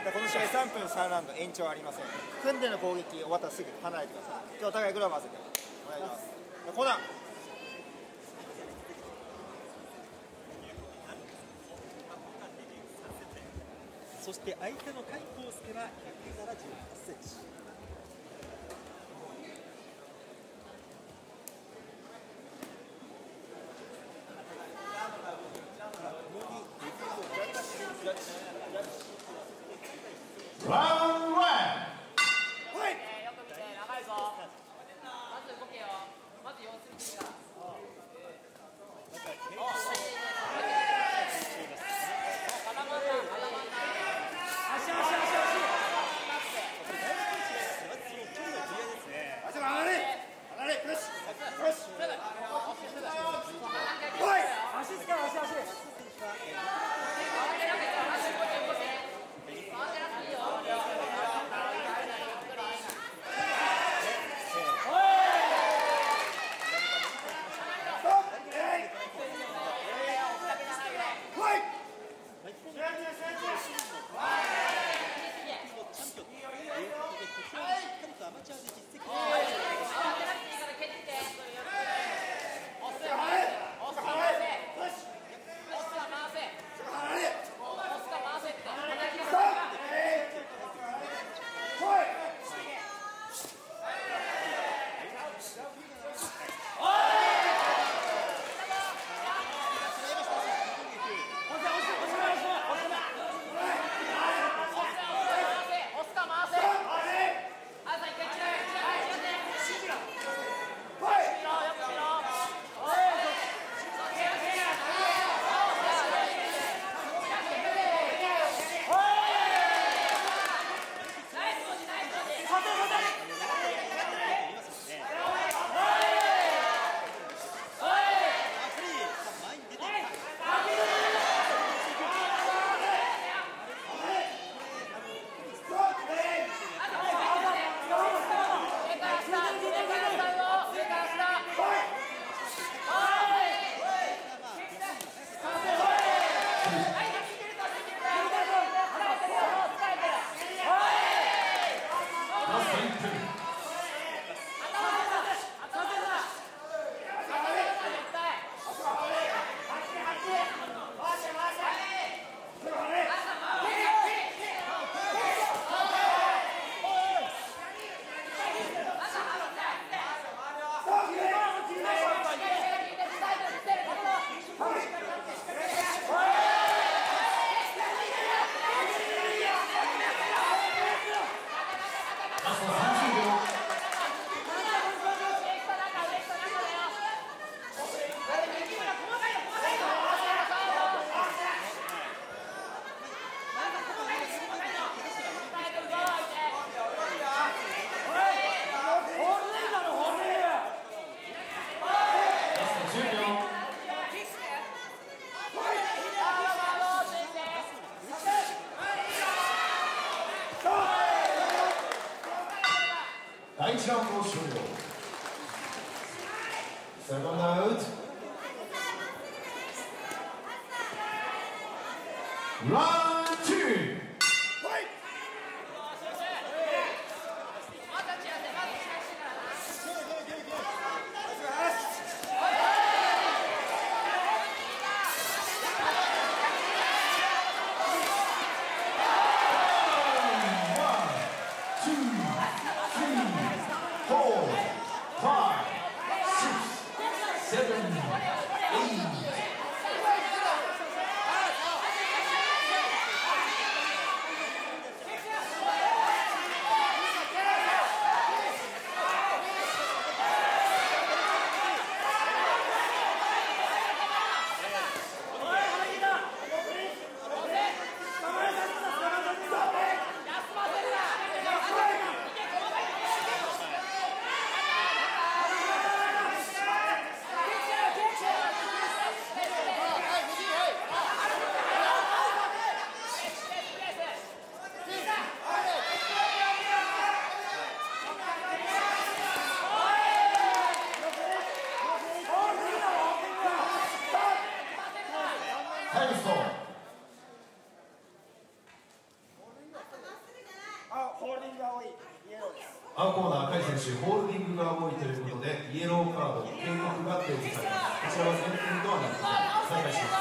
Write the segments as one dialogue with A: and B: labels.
A: この試合3分3ラウンド延長ありません。組んでの攻撃終わったらすぐ離れてください。今日お互いグラブ合わせてお願いします。コーナー。
B: そして相手の甲斐康介は178センチ。
C: ラウンド1。
D: はい。よく見て、長いぞ。まず動けよ。まず様子見てから。
C: 第1ラウンド終了。セカンドアウト。ラウンド2。
D: こ
C: 青コーナー赤い選手ホールディングが多いということでイエローカード警告が提示されます。こちらは前点とはなって再開します。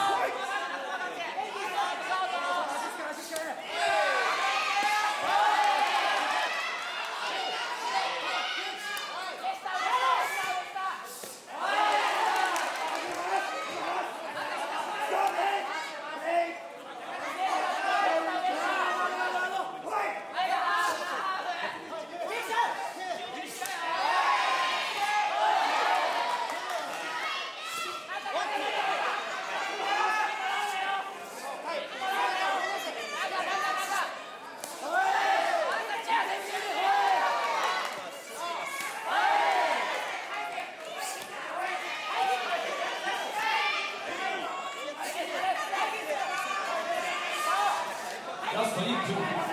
C: ラスト1分。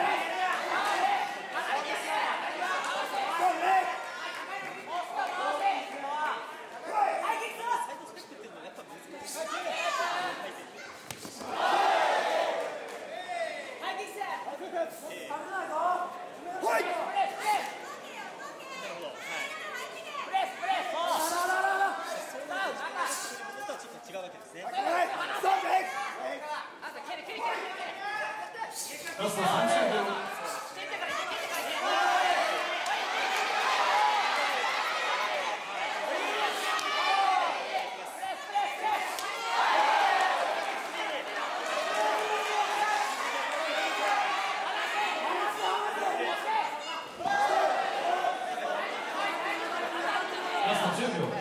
B: 違うわけですね。
C: ラスト30秒。ラスト10秒。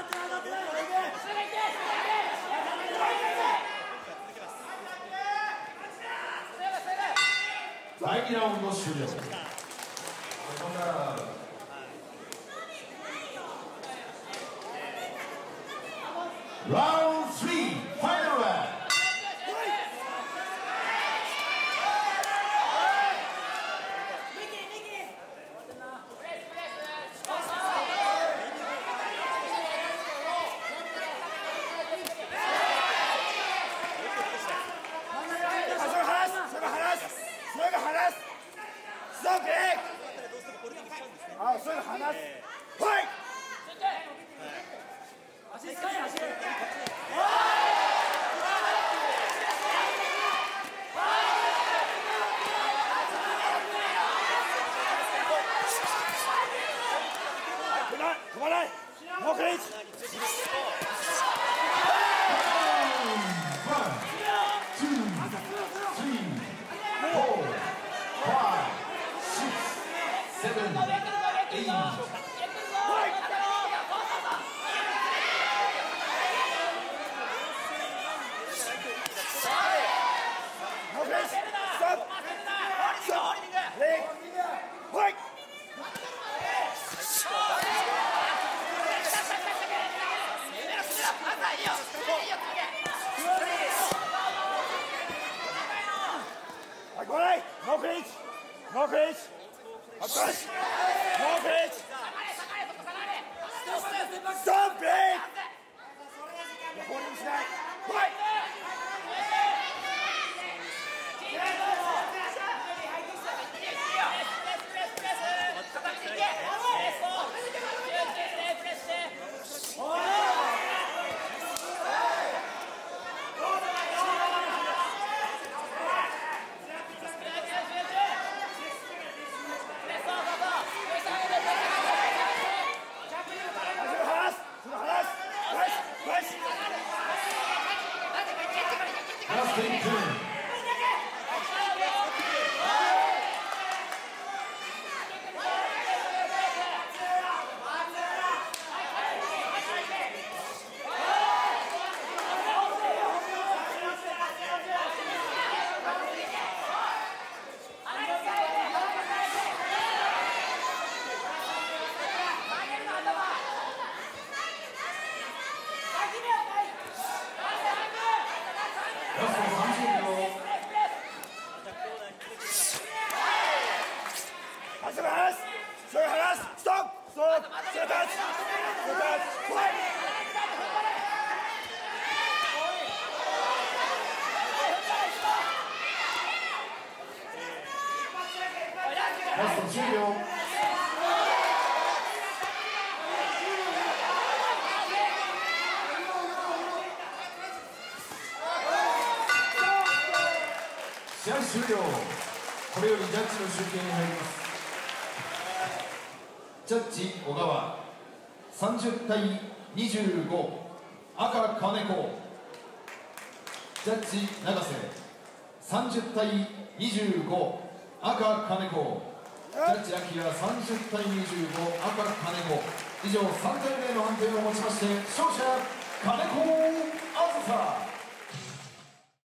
C: 第2ラウンド終了。ラウンド3、ファイナルラウンド。
A: ラ
C: ラスト10秒。試合終了。これよりジャッジの集計に入ります。ジャッジ小川30対25、赤金子。ジャッジ永瀬30対25、赤金子。ジャッジ秋は30対25、赤金子。以上3対0の判定をもちまして勝者金子あずさ。